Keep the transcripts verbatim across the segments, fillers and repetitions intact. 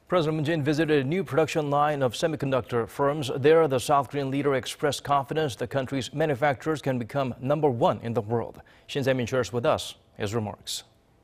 President Moon Jae-in visited a new production line of semiconductor firms. There, the South Korean leader expressed confidence the country's manufacturers can become number one in the world. Shin Se-min shares with us his remarks.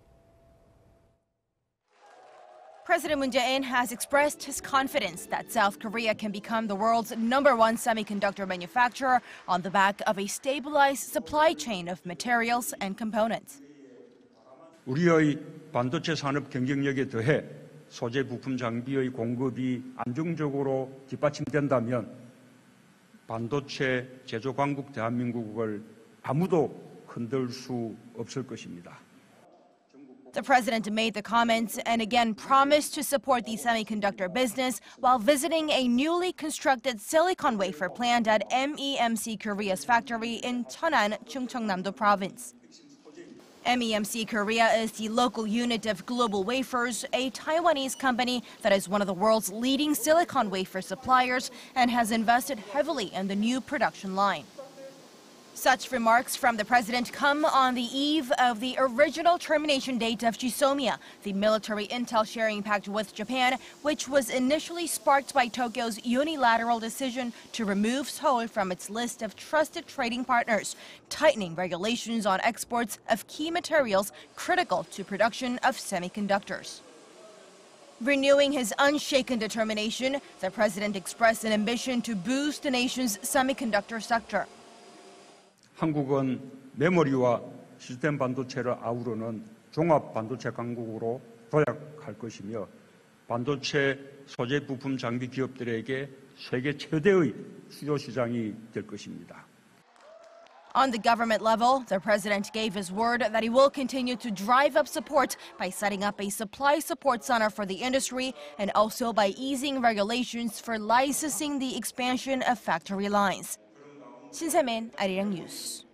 President Moon Jae-in has expressed his confidence that South Korea can become the world's number one semiconductor manufacturer on the back of a stabilized supply chain of materials and components. 우리의 반도체 산업 경쟁력에 더해 소재 부품 장비의 공급이 안정적으로 뒷받침된다면 반도체 제조 강국 대한민국을 아무도 흔들 수 없을 것입니다. The president made the comments and again promised to support the semiconductor business while visiting a newly constructed silicon wafer plant at M E M C Korea's factory in Cheonan, Chungcheongnam-do Province. M E M C Korea is the local unit of GlobalWafers, a Taiwanese company that is one of the world's leading silicon wafer suppliers and has invested heavily in the new production line. Such remarks from the president come on the eve of the original termination date of GSOMIA, the military intel sharing pact with Japan, which was initially sparked by Tokyo's unilateral decision to remove Seoul from its list of trusted trading partners, tightening regulations on exports of key materials critical to production of semiconductors. Renewing his unshaken determination, the president expressed an ambition to boost the nation's semiconductor sector. 한국은 메모리와 시스템 반도체를 아우르는 종합 반도체 강국으로 도약할 것이며 반도체 소재 부품 장비 기업들에게 세계 최대의 수요 시장이 될 것입니다. On the government level, the president gave his word that he will continue to drive up support by setting up a supply support center for the industry and also by easing regulations for licensing the expansion of factory lines. Shin Se-min, Arirang News.